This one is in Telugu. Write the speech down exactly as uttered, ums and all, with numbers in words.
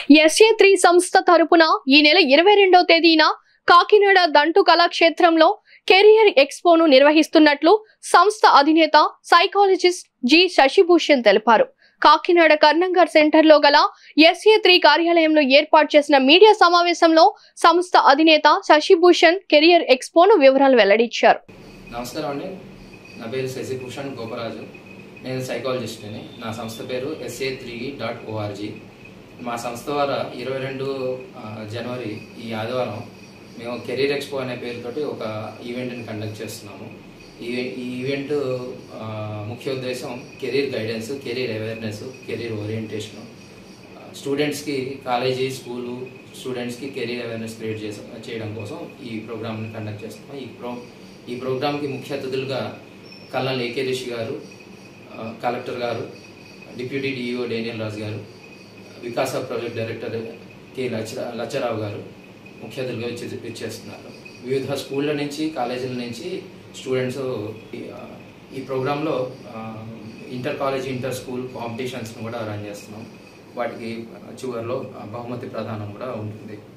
ఎస్ఏ త్రీ సంస్థ తరపున ఈ నెల ఇరవై రెండవ తేదీన కాకినాడ దంటు కళాక్షేత్రంలో కెరియర్ ఎక్స్పోను నిర్వహిస్తున్నట్లు సంస్థ అధినేత సైకాలజిస్ట్ జి శశిభూషణ్ తెలిపారు. కాకినాడ కర్నంగర్ సెంటర్ లో గల ఎస్ఏ త్రీ కార్యాలయంలో ఏర్పాటు చేసిన మీడియా సమావేశంలో సంస్థ అధినేత శశిభూషణ్ కెరియర్ ఎక్స్పోను వివరాలు వెల్లడించారు. నమస్కారం అండి, నా పేరు శశిభూషణ్ గోపరాజు. నేను సైకాలజిస్ట్ని. నా సంస్థ పేరు ఎస్ఏ త్రీ డాట్ ఓఆర్జీ. మా సంస్థ ద్వారా ఇరవై రెండు జనవరి ఈ ఆదివారం మేము కెరీర్ ఎక్స్పో అనే పేరుతోటి ఒక ఈవెంట్ని కండక్ట్ చేస్తున్నాము. ఈ ఈ ఈవెంట్ ముఖ్య ఉద్దేశం career guidance, career awareness, career orientation. స్టూడెంట్స్కి కాలేజీ, స్కూలు స్టూడెంట్స్కి కెరీర్ అవేర్నెస్ క్రియేట్ చేసే చేయడం కోసం ఈ ప్రోగ్రామ్ని కండక్ట్ చేస్తున్నాం. ఈ ప్రో ఈ ప్రోగ్రామ్కి ముఖ్య అతిథులుగా కల్నల్ ఏకే రిషి గారు, కలెక్టర్ గారు, డిప్యూటీ డిఈఓ డేనియల్ రాజు గారు, వికాస ప్రాజెక్ట్ డైరెక్టర్ కె లచ్చ లచ్చరావు గారు ముఖ్య అతిథులుగా ఇచ్చే ఇచ్చేస్తున్నారు. వివిధ స్కూళ్ళ నుంచి, కాలేజీల నుంచి స్టూడెంట్స్ ఈ ప్రోగ్రాంలో ఇంటర్ కాలేజ్, ఇంటర్ స్కూల్ కాంపిటీషన్స్ను కూడా అరేంజ్ చేస్తున్నాం. వాటికి చివరిలో బహుమతి ప్రదానం కూడా ఉంటుంది.